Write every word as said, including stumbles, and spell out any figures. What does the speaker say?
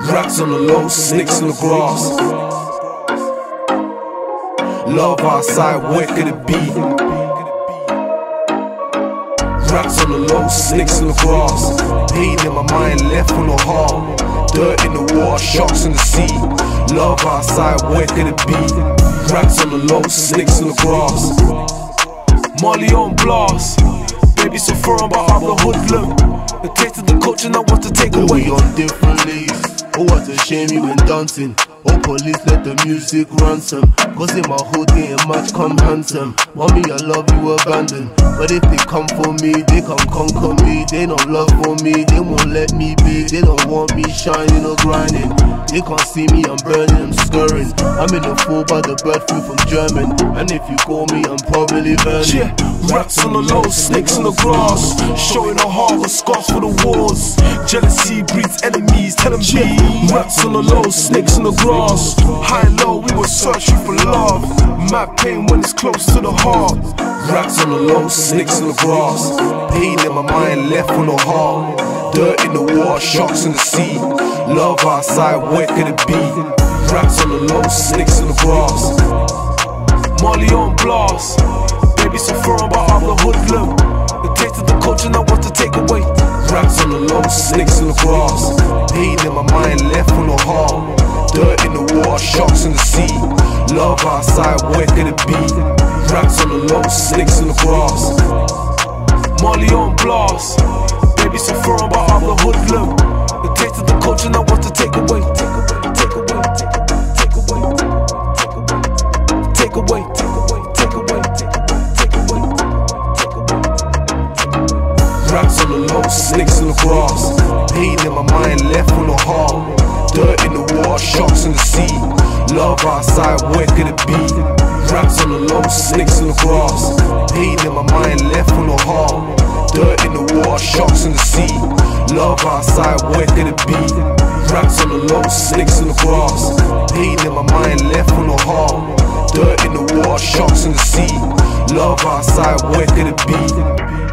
Rats on the low, snakes in the grass. Love outside, where could it be? Rats on the low, snakes in the grass. Pain in my mind, left with no heart. Dirt in the water, sharks in the sea. Love outside, where could it be? Rats on the low, snakes in the grass. Molly on blast. Baby so firm, but I'm the hoodlum. The taste of the culture, now want to take away. We on different leagues. Oh, what a shame you been dancing. Oh, police, let the music ransom. Cause in my hood, getting much come handsome. Mommy, I love you abandoned. But if they come for me, they can't conquer me. They don't love for me, they won't let me be. They don't want me shining or grinding. They can't see me, I'm burning, I'm scurrying. I'm in the fall by the bird flu from German. And if you call me, I'm probably burning. Yeah, rats on the low, snakes in the grass. Showing a heart with scars for the wars. Jealousy breeds enemies, tell them be. Rats on the low, snakes in the grass. High and low, we were searching for love. Mad pain when it's close to the heart. Rats on the low, snakes in the grass. Pain in my mind, left with no heart. Dirt in the water, sharks in the sea. Love outside, where could it be? Rats on the low, snakes in the grass. Molly on blast. Baby so firm, but I'm the hoodlum. The taste of the culture, now want to take away. Rats on the low, snakes in the grass. Pain in my mind, left with no heart. Dirt in the water, sharks in the sea. Love outside, where could it be? Rats on the low, snakes in the grass. Molly on blast. Baby so firm, but I'm the hoodlum. The taste of the culture, now want to take away. Take away, take away, take away, take away, take away, take away, take away, take away, take away, take away. Rats on the low, snakes in the grass. Pain in my mind, left with no heart. Dirt in the water, sharks in the sea. Love outside, where could it be? Rats on the low, snakes in the grass. Pain in my mind, left with no heart. Dirt in the water, sharks in the sea. Love outside, where could it be? Rats on the low, snakes in the grass. Pain in my mind, left with no heart. Dirt in the water, sharks in the sea. Love outside, where could it be?